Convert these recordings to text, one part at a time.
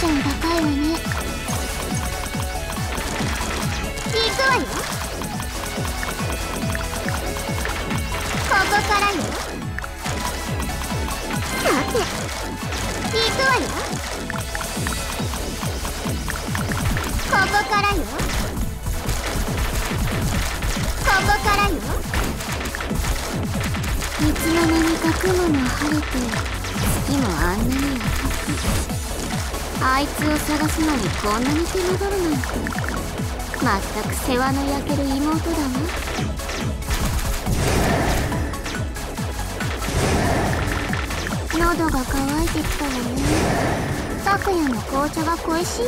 ション高いわね。行くわよ。ここからよ。さて行くわよ。ここからよ。ここからよ。いつの間にか雲も晴れて月もあんなに明るく、あいつを探すのにこんなに手間取るなんて、まったく世話の焼ける妹だわ。喉が渇いてきたわね。拓也の紅茶が恋しいわ。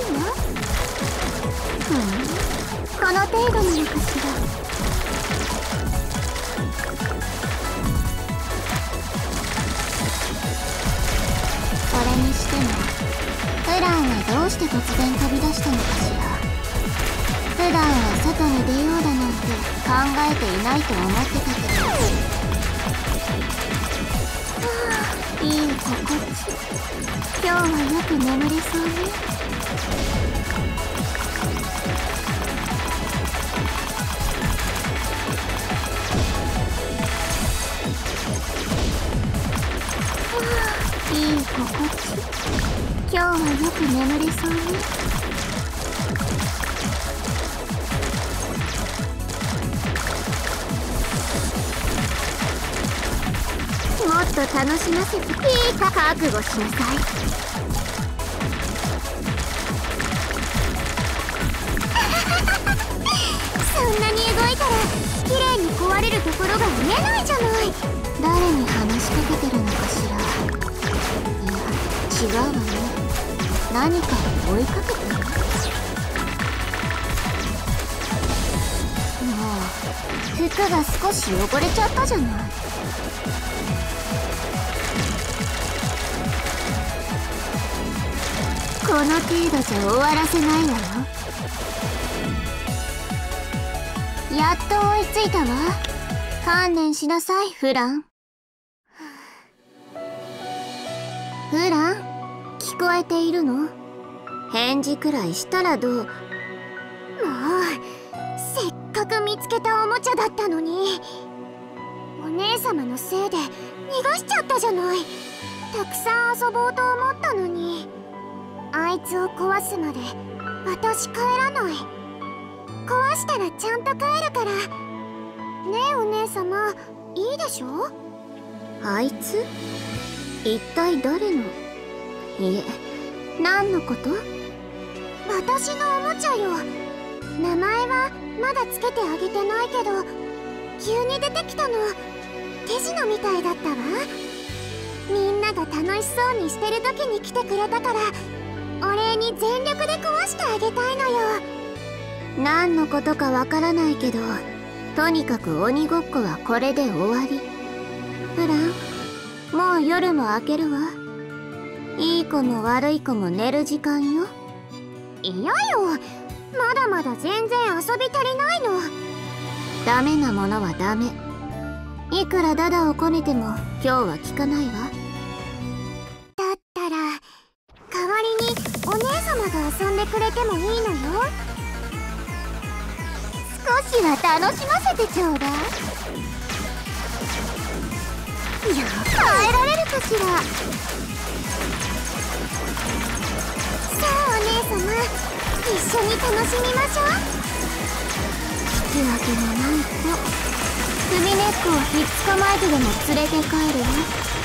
この程度なのかしら。それにしてもフランはどうして突然飛び出したのかしら。普段は外に出ようだなんて考えていないと思ってたけど、いい心地。今日はよく眠れそうね。いい心地。今日はよく眠れそうね。もっと楽しませて。いいか覚悟しなさい。そんなに動いたら綺麗に壊れるところが見えないじゃない。誰に話しかけてるのかしら。いや、違うわね。何かを追いかけてる。もう服が少し汚れちゃったじゃない。この程度じゃ終わらせないわよ。やっと追いついたわ。観念しなさい、フラン。フラン、聞こえているの？返事くらいしたらどう？もう、せっかく見つけたおもちゃだったのに。お姉様のせいで逃がしちゃったじゃない。たくさん遊ぼうと思ったのに。あいつを壊すまで私帰らない。壊したらちゃんと帰るから。ねえお姉様、いいでしょ？あいつ？一体誰の？いえ、何のこと？私のおもちゃよ。名前はまだつけてあげてないけど、急に出てきたの。手品みたいだったわ。みんなが楽しそうにしてる時に来てくれたから、お礼に全力で壊してあげたいのよ。何のことかわからないけど、とにかく鬼ごっこはこれで終わり。フラン、もう夜も明けるわ。いい子も悪い子も寝る時間よ。いやよ、まだまだ全然遊び足りないの。ダメなものはダメ。いくらダダをこねても今日は効かないわ。だったら代わりにお姉様が遊んでくれてもいいのよ。少しは楽しませてちょうだい。いや、耐えられるかしら。さあお姉様、一緒に楽しみましょう。引き分けのない子、首根っこをひっ捕まえてでも連れて帰るわ。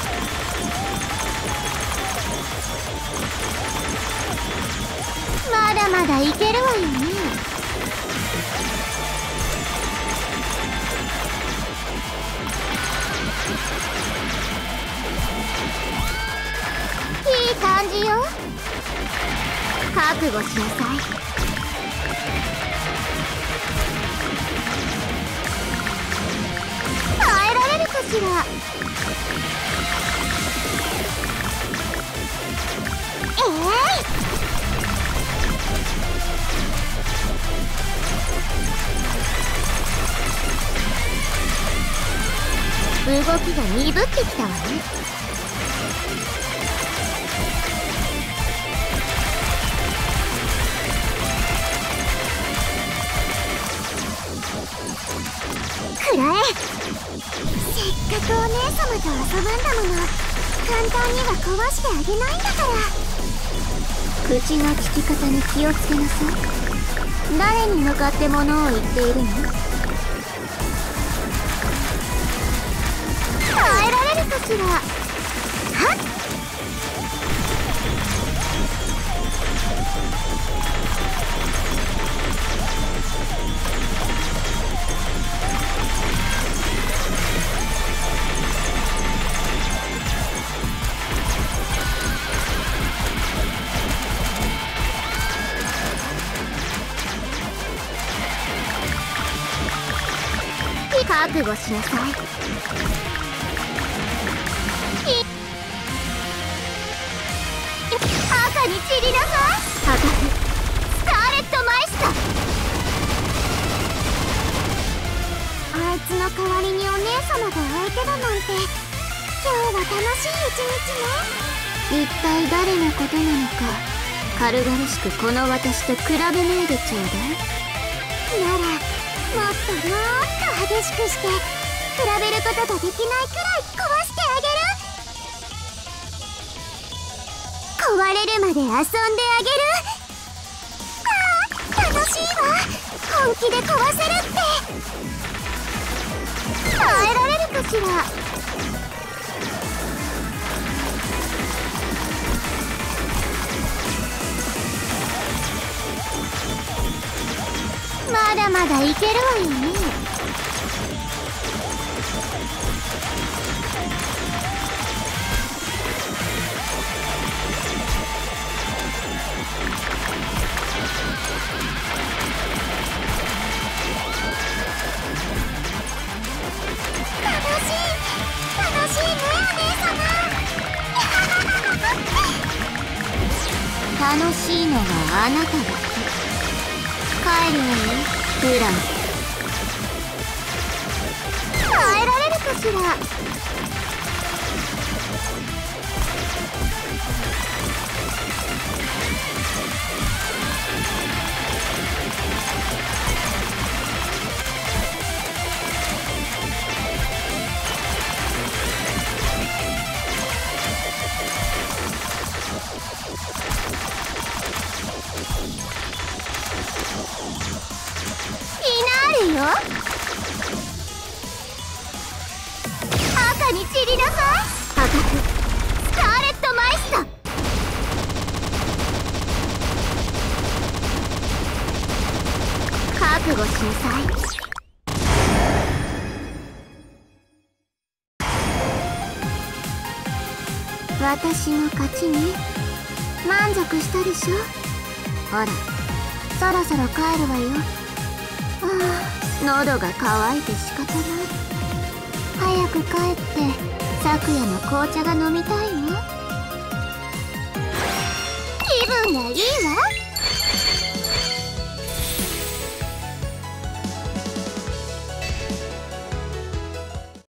まだまだいけるわよね。いい感じよ。覚悟しなさい。耐えられるかしら。動きが鈍ってきたわね。 様と遊ぶんだもの。簡単には壊してあげないんだから。口の利き方に気をつけなさい。誰に向かって物を言っているの？耐えられるかしら。はっ、覚悟しなさい。赤に散りなさい。破格スカーレットマイスター。あいつの代わりにお姉様が相手だなんて、今日は楽しい一日ね。一体誰のことなのか、軽々しくこの私と比べないでちょうだい。ならもっともっと激しくして、比べることができないくらい壊してあげる。壊れるまで遊んであげる。ああ、楽しいわ。本気で壊せるって。耐えられるかしら。まだまだいけるわよね。楽しいね、お姉様。楽しいのはあなただけ。帰るわよ、ブラン。耐えられるかしら。よ、赤に散りなさい。破格スカーレットマイスター。覚悟しなさい。私の勝ちね。満足したでしょ。ほら、そろそろ帰るわよ。ああ、喉が渇いて仕方ない。早く帰って昨夜の紅茶が飲みたいわ。気分がいいわ。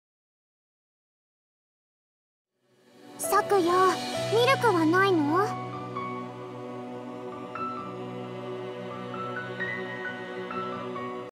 昨夜ミルクはないの？